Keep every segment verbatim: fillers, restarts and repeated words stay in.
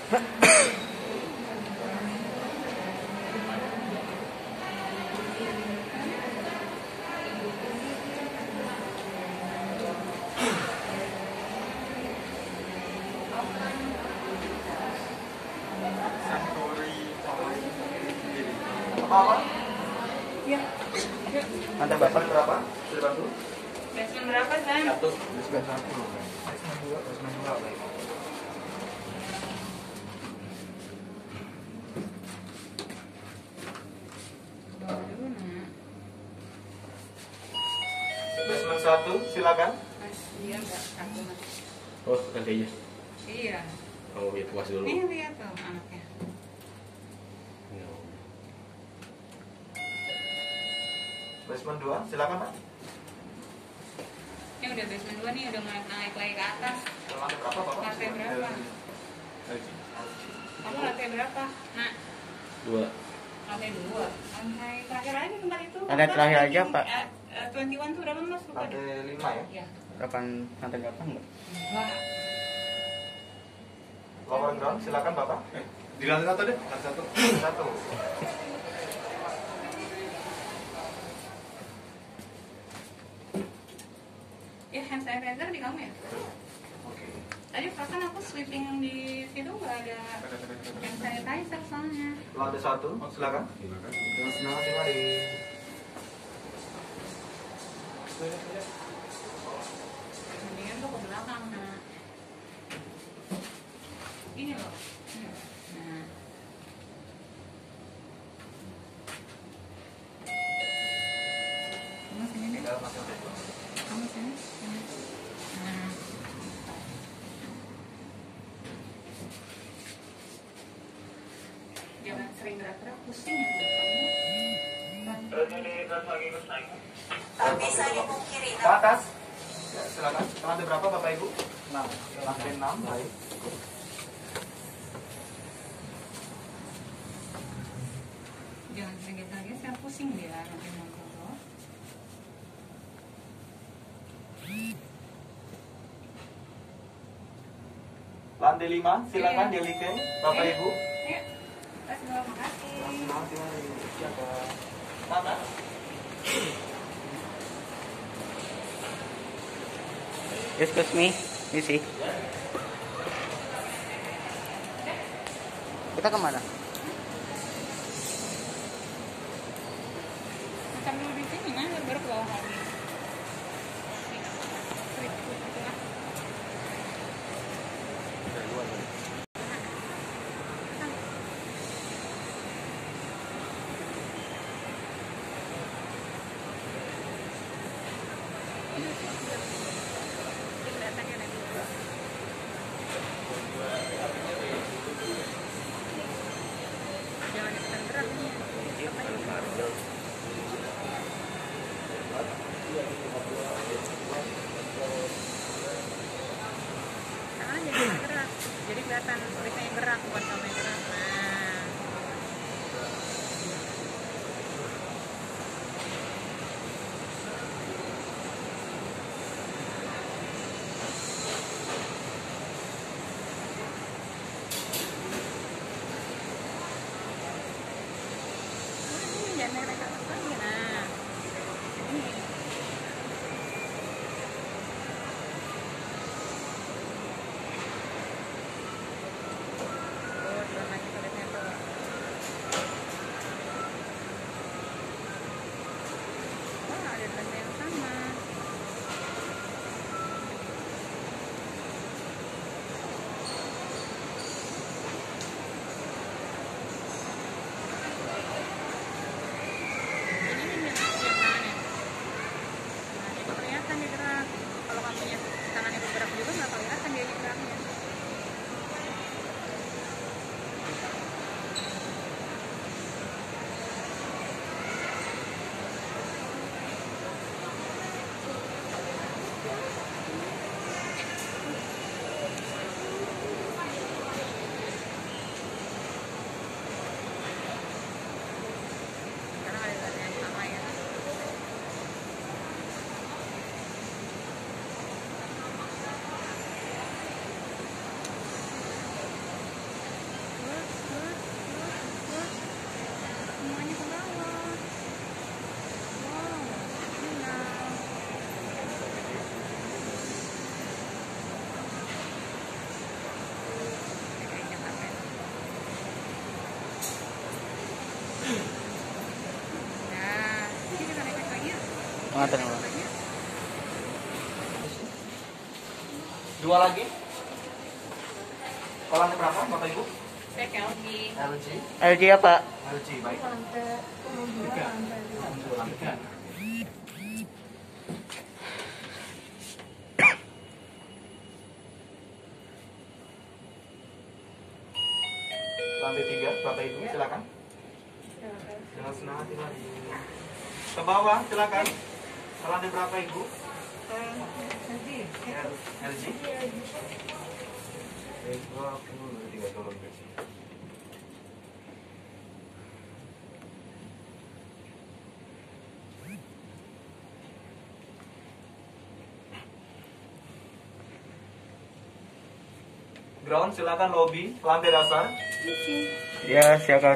Apa? Iya. Anda basement berapa? Sudah bantu? Basement berapa, San? Satu. Basement satu. Basement dua. Basement dua. Baik. Bawa dulu, Nak. Basement satu, silakan. Mas, dia enggak aku, Mas. Oh, ganti aja. Iya. Oh, ya puas dulu. Ini lihat tuh anaknya. Basement dua, silakan Pak. Ini udah basement dua nih, udah naik naik lagi ke atas. Lantai berapa Bapak? Lantai berapa? Kamu lantai berapa? Nak, Dua. lantai dua. Lantai terakhir aja tempat itu. Lantai terakhir aja, Pak. Eh, eh, dua puluh satu tuh berapa, Mas? Lupa deh. Lantai lima ya? Iya. Kapan nanti kapan enggak? Wah, Lower ground, silakan Bapak. Eh, di lantai satu deh, lantai satu. Satu. ya hand sanitizer di kamu ya? Oke. Tadi perasaan aku sweeping di situ nggak ada hand sanitizer soalnya. Lantai satu, silakan. Silakan. Terus nama sih mari. Mendingan tuh ke belakang, nah. Ini loh. Nah. Kamu sini deh. Tinggal masuk deh. Kamu sini. Sini. Nah. Jangan sering gerak-gerak, pusing ya kamu. Tak bisa dipungkiri. Ke atas. Ya, silakan. Lantai berapa Bapak Ibu? enam. Lantai enam, baik. Jangan sering geser-geser, pusing dia nanti ngobrol. Lantai lima, silakan Iya. Delike, Bapak Iya. Ibu. Ayo, kasih dulu, makasih. Terima kasih. Siapa? Mana? Excuse me, Missy. Kita kemana? Makan dulu di sini, mana baru ke bawah lagi. Jangan ikutan gerak nih. Tangan jadi nggak gerak, jadi kelihatan tulisannya gerak bukan kamu yang gerak. Nah, ini jangan naik ke atas lagi. Nah, ini. Oh, turun lagi tulisnya tuh. Wah, ada tulisan yang sama. Ini nih Mantan Pak. Dua lagi. Ke lantai berapa Bapak Ibu? Saya ke L G. L G. L G apa? L G, baik. Tiga. Tiga. Lantai tiga, Bapak Ibu, silakan. Dengan senang hati lagi. Ke bawah, silakan. Ke lantai berapa Ibu? L G. dua puluh tiga turun ke sini. Ground, silakan lobby, lantai dasar. Ya, silakan.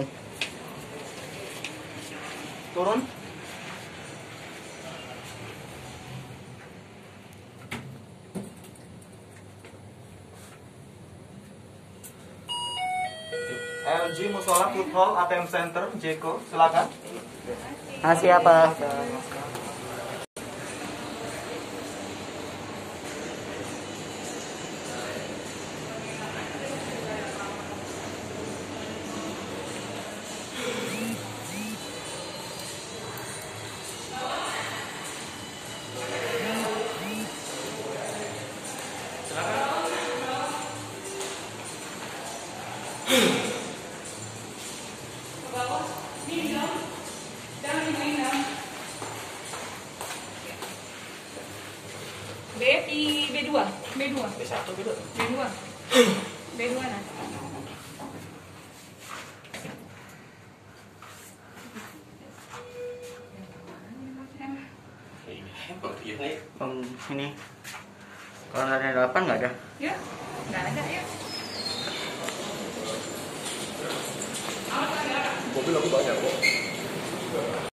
Turun. L G Musola Food Hall A T M Center Jeko, silakan. Masih apa? B di B dua, B dua, B satu B dua. B dua, B dua nah. Iya nih. Um, ini. Kalau lantai delapan nggak ada. Ya, nggak ada ya. Mobil aku banyak kok.